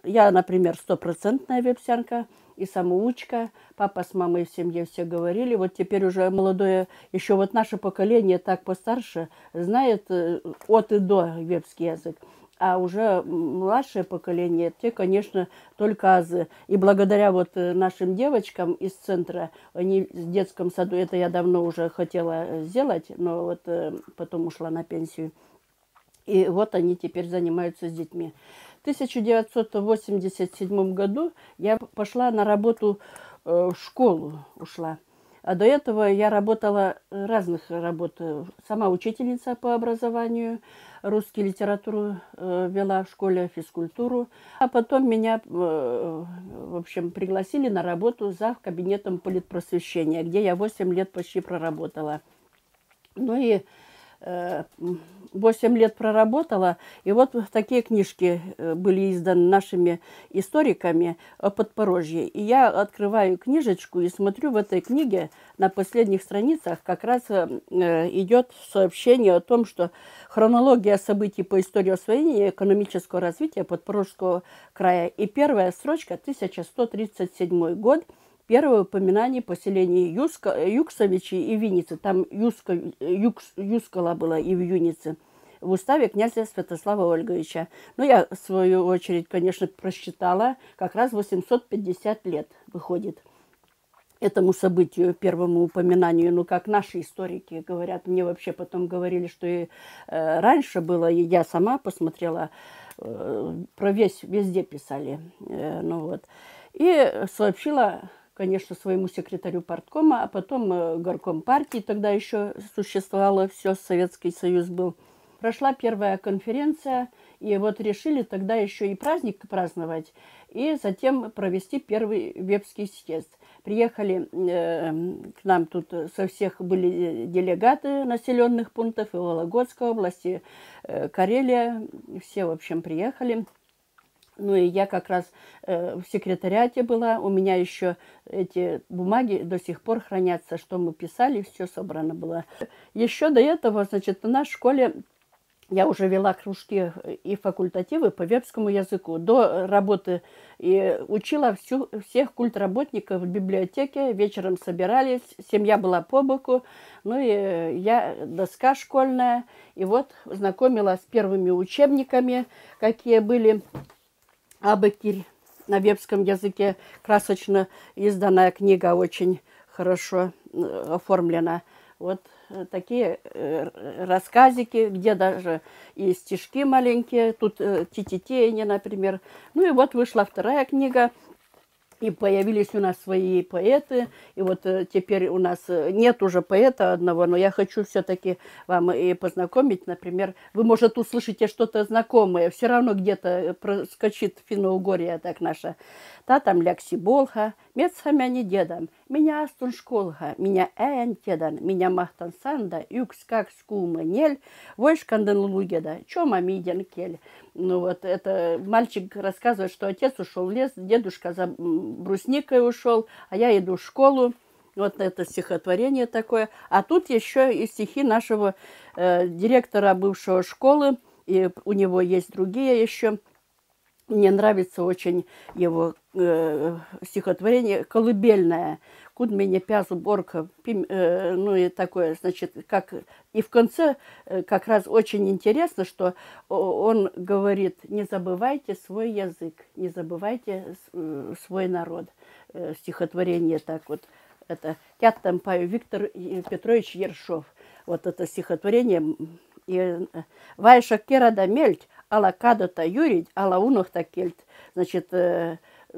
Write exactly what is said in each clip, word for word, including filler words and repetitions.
я, например, стопроцентная вепсянка и самоучка. Папа с мамой в семье все говорили. Вот теперь уже молодое, еще вот наше поколение так постарше, знает от и до вепский язык. А уже младшее поколение, те, конечно, только азы. И благодаря вот нашим девочкам из центра, они в детском саду, это я давно уже хотела сделать, но вот потом ушла на пенсию. И вот они теперь занимаются с детьми. В тысяча девятьсот восемьдесят седьмом году я пошла на работу в школу, ушла. А до этого я работала разных работ. Сама учительница по образованию, русский литературу вела в школе, физкультуру. А потом меня, в общем, пригласили на работу за кабинетом политпросвещения, где я восемь лет почти проработала. Ну и восемь лет проработала, и вот такие книжки были изданы нашими историками о Подпорожье. И я открываю книжечку и смотрю, в этой книге на последних страницах как раз идет сообщение о том, что хронология событий по истории освоения и экономического развития Подпорожского края. И первая строчка тысяча сто тридцать седьмой год. Первое упоминание поселений Юска, Юксовичей и Винницы. Там Юска, Юкс, Юскала была и в Юнице. В уставе князя Святослава Ольговича. Ну, я, в свою очередь, конечно, просчитала. Как раз восемьсот пятьдесят лет выходит этому событию, первому упоминанию. Ну, как наши историки говорят. Мне вообще потом говорили, что и э, раньше было. И я сама посмотрела. Э, про весь, везде писали. Э, ну, вот. И сообщила, конечно, своему секретарю парткома, а потом горком партии, тогда еще существовало все, Советский Союз был. Прошла первая конференция, и вот решили тогда еще и праздник праздновать, и затем провести первый вепский съезд. Приехали э, к нам тут со всех были делегаты населенных пунктов и Вологодской области, э, Карелия, все, в общем, приехали. Ну и я как раз э, в секретариате была, у меня еще эти бумаги до сих пор хранятся, что мы писали, все собрано было. Еще до этого, значит, в нашей школе я уже вела кружки и факультативы по вепскому языку. До работы и учила всю, всех культработников в библиотеке, вечером собирались, семья была по боку, ну и я доска школьная, и вот знакомила с первыми учебниками, какие были. Абыкирь на вепском языке, красочно изданная книга, очень хорошо оформлена. Вот такие рассказики, где даже и стишки маленькие, тут тититейни, например. Ну и вот вышла вторая книга, и появились у нас свои поэты. И вот теперь у нас нет уже поэта одного, но я хочу все-таки вам и познакомить. Например, вы, может, услышите что-то знакомое. Все равно где-то проскочит Финно-Угорье, так наша. Та там ляksi болха, мецхамяни дедам, меня астун школха, меня эйн тедан, меня махтан санда, юкс как скумы нель, войшканден лугеда, чома миден кель. Ну вот это мальчик рассказывает, что отец ушел в лес, дедушка за брусникой ушел, а я иду в школу. Вот это стихотворение такое. А тут еще и стихи нашего э, директора бывшего школы, и у него есть другие еще. Мне нравится очень его э, стихотворение «Колыбельное». «Куд меня пязу борка». Э, ну и такое, значит, как... И в конце э, как раз очень интересно, что он говорит: не забывайте свой язык, не забывайте э, свой народ. Э, стихотворение так вот. Это Тяттампаю Виктор Петрович Ершов. Вот это стихотворение. И «Вайша керада мельть, ала кадата юрить, ала унохта кельт». Значит, э,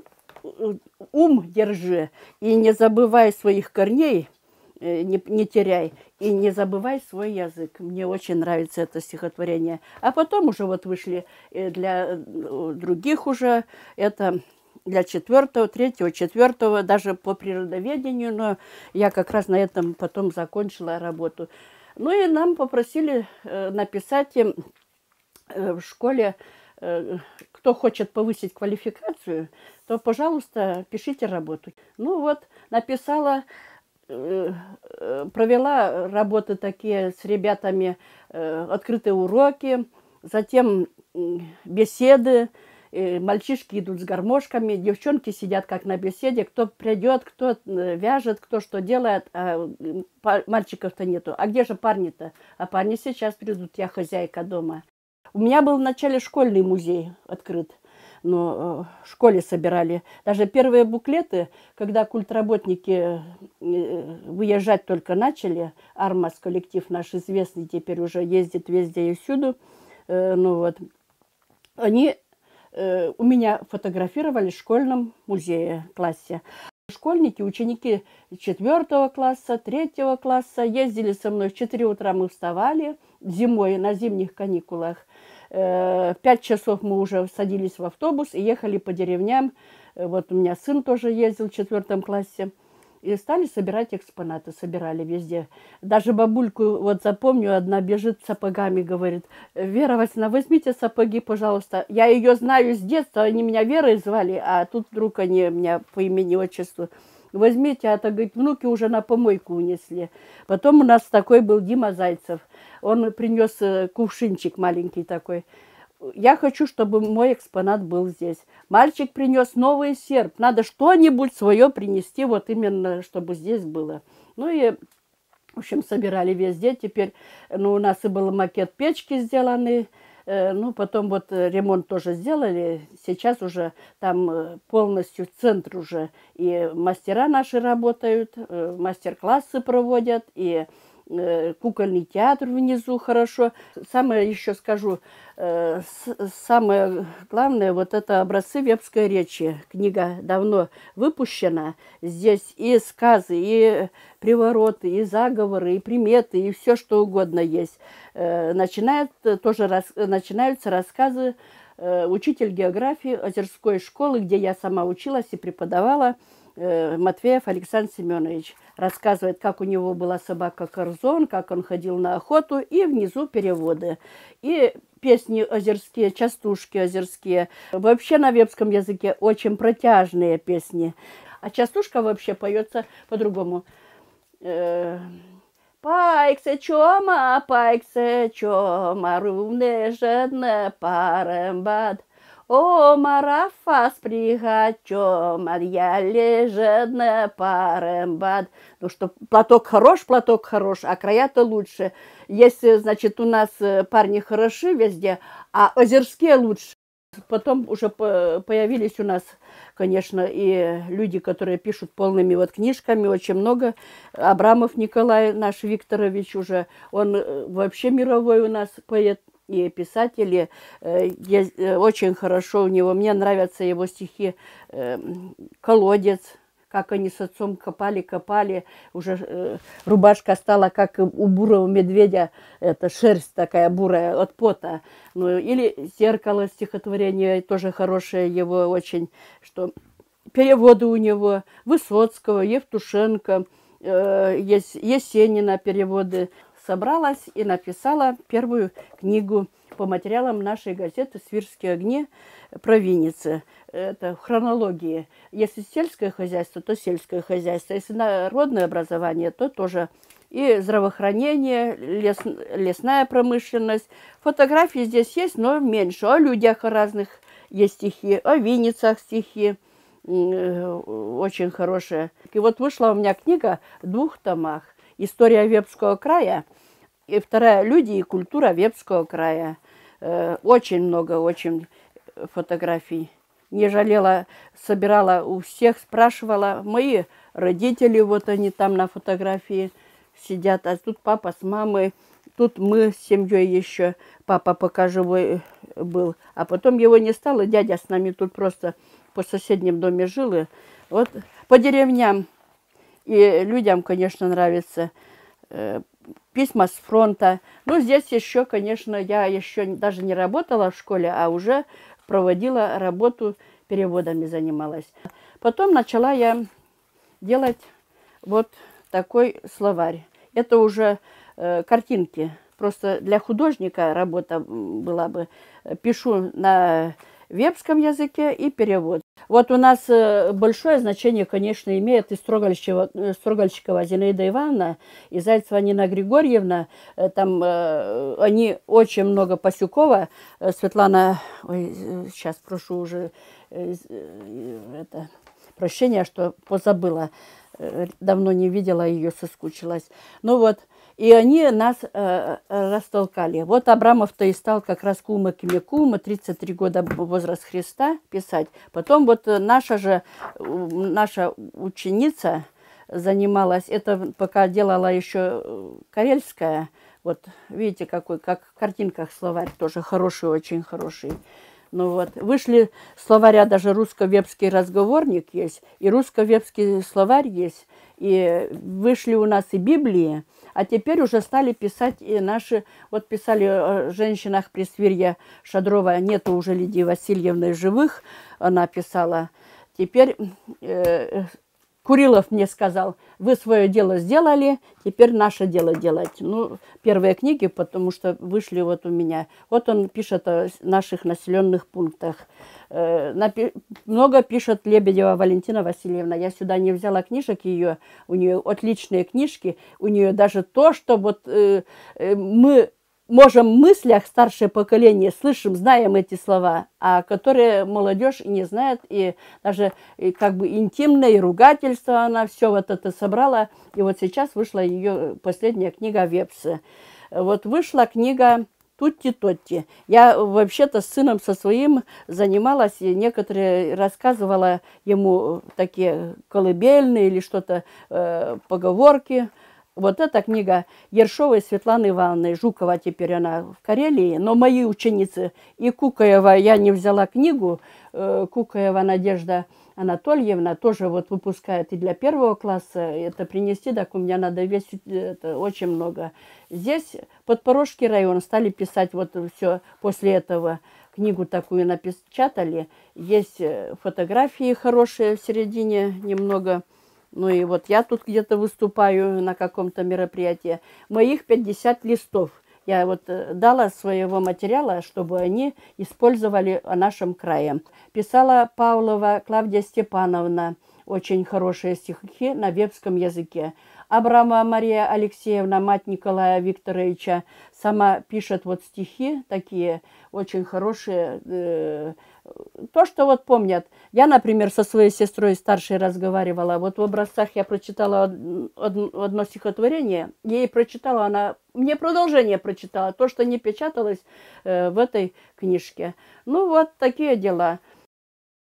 ум держи и не забывай своих корней, э, не, не теряй, и не забывай свой язык. Мне очень нравится это стихотворение. А потом уже вот вышли для других уже, это для четвертого, третьего, четвертого, даже по природоведению, но я как раз на этом потом закончила работу. Ну и нам попросили э, написать им э, в школе, э, кто хочет повысить квалификацию, то, пожалуйста, пишите работу. Ну вот, написала, э, э, провела работы такие с ребятами, э, открытые уроки, затем э, беседы. И мальчишки идут с гармошками, девчонки сидят как на беседе, кто придет, кто вяжет, кто что делает, а мальчиков-то нету. А где же парни-то? А парни сейчас придут, я хозяйка дома. У меня был вначале школьный музей открыт, но в школе собирали. Даже первые буклеты, когда культработники выезжать только начали, Армас, коллектив наш известный, теперь уже ездит везде и всюду, ну вот, они у меня фотографировали в школьном музее, классе. Школьники, ученики четвертого класса, третьего класса ездили со мной. В четыре утра мы вставали зимой на зимних каникулах. В пять часов мы уже садились в автобус и ехали по деревням. Вот у меня сын тоже ездил в четвертом классе. И стали собирать экспонаты, собирали везде. Даже бабульку, вот запомню, одна бежит с сапогами, говорит: Вера Васильевна, возьмите сапоги, пожалуйста. Я ее знаю с детства, они меня Верой звали, а тут вдруг они меня по имени отчеству. Возьмите, а то, говорит, внуки уже на помойку унесли. Потом у нас такой был Дима Зайцев. Он принес кувшинчик маленький такой. Я хочу, чтобы мой экспонат был здесь. Мальчик принес новый серп. Надо что-нибудь свое принести, вот именно, чтобы здесь было. Ну и, в общем, собирали везде. Теперь, ну, у нас и был макет печки сделанный. Ну, потом вот ремонт тоже сделали. Сейчас уже там полностью центр уже. И мастера наши работают, мастер-классы проводят, и кукольный театр внизу хорошо. Самое еще скажу, самое главное, вот это образцы вепской речи. Книга давно выпущена. Здесь и сказы, и привороты, и заговоры, и приметы, и все что угодно есть. Начинает, тоже рас, начинаются рассказы. Учитель географии Озерской школы, где я сама училась и преподавала, Матвеев Александр Семенович рассказывает, как у него была собака Корзон, как он ходил на охоту, и внизу переводы. И песни озерские, частушки озерские. Вообще на вепском языке очень протяжные песни. А частушка вообще поется по-другому. Пайксе чома, пайксе чома, рувне жедне парембад. О, марафа спригачом, я лежедне парембад. Ну что, платок хорош, платок хорош, а края-то лучше. Если, значит, у нас парни хороши везде, а озерские лучше. Потом уже появились у нас, конечно, и люди, которые пишут полными вот книжками, очень много. Абрамов Николай, наш Викторович уже, он вообще мировой у нас поэт. И писатели, э, очень хорошо у него. Мне нравятся его стихи э, «Колодец», как они с отцом копали, копали. Уже э, рубашка стала, как у бурого медведя, это шерсть такая бурая от пота. Ну, или «Зеркало» стихотворение, тоже хорошее его очень, что переводы у него Высоцкого, Евтушенко, э, Есенина переводы. Собралась и написала первую книгу по материалам нашей газеты «Свирские огни» про Винницы. Это в хронологии. Если сельское хозяйство, то сельское хозяйство. Если народное образование, то тоже и здравоохранение, лес, лесная промышленность. Фотографии здесь есть, но меньше. О людях разных есть стихи, о Винницах стихи. Очень хорошие. И вот вышла у меня книга в двух томах. «История Вепского края» и вторая «Люди и культура Вепского края». Очень много, очень фотографий. Не жалела, собирала у всех, спрашивала. Мои родители, вот они там на фотографии сидят, а тут папа с мамой, тут мы с семьей еще. Папа пока живой был, а потом его не стало. Дядя с нами тут просто по соседнем доме жил. И вот по деревням. И людям, конечно, нравится э, письма с фронта. Ну, здесь еще, конечно, я еще даже не работала в школе, а уже проводила работу, переводами занималась. Потом начала я делать вот такой словарь. Это уже э, картинки. Просто для художника работа была бы. Пишу на вепском языке и перевод. Вот у нас э, большое значение, конечно, имеет и Строгольщикова, э, Строгольщикова Зинаида Ивановна, и Зайцева Нина Григорьевна. Э, Там э, они очень много Пасюкова. Э, Светлана, ой, э, сейчас прошу уже э, э, это, прощения, что позабыла. Э, Давно не видела ее, соскучилась. Ну вот, и они нас э, растолкали. Вот Абрамов-то и стал как раз кума Кимекума, тридцать три года возраст Христа писать. Потом вот наша же, наша ученица занималась, это пока делала еще Карельская. Вот видите, какой, как в картинках словарь, тоже хороший, очень хороший. Ну вот, вышли словаря, даже русско-вепский разговорник есть, и русско-вепский словарь есть, и вышли у нас и Библии, а теперь уже стали писать и наши, вот писали о женщинах Пресвирья Шадрова, нету уже Лидии Васильевны живых, она писала. Теперь э, Курилов мне сказал, вы свое дело сделали, теперь наше дело делать. Ну, первые книги, потому что вышли вот у меня. Вот он пишет о наших населенных пунктах. Э, напи- много пишет Лебедева Валентина Васильевна. Я сюда не взяла книжек ее, у нее отличные книжки, у нее даже то, что вот э, э, мы можем в мыслях, старшее поколение, слышим, знаем эти слова, а которые молодежь не знает, и даже и как бы интимное, и ругательство она все вот это собрала. И вот сейчас вышла ее последняя книга Вепсы. Вот вышла книга Тутти-Тотти. Я вообще-то с сыном со своим занималась, и некоторые рассказывала ему такие колыбельные или что-то, э, поговорки. Вот эта книга Ершовой Светланы Ивановны, Жукова теперь она в Карелии, но мои ученицы, и Кукаева, я не взяла книгу, э, Кукаева Надежда Анатольевна тоже вот выпускает и для первого класса, это принести, так у меня надо весь, это очень много. Здесь Подпорожский район стали писать вот все после этого, книгу такую напечатали, есть фотографии хорошие в середине немного. Ну и вот я тут где-то выступаю на каком-то мероприятии. Моих пятьдесят листов. Я вот дала своего материала, чтобы они использовали о нашем крае. Писала Павлова Клавдия Степановна. Очень хорошие стихи на вепском языке. Абрама Мария Алексеевна, мать Николая Викторовича, сама пишет вот стихи такие очень хорошие. Э, то, что вот помнят. Я, например, со своей сестрой старшей разговаривала. Вот в образцах я прочитала одно, одно стихотворение. Ей прочитала, она мне продолжение прочитала. То, что не печаталось э, в этой книжке. Ну, вот такие дела.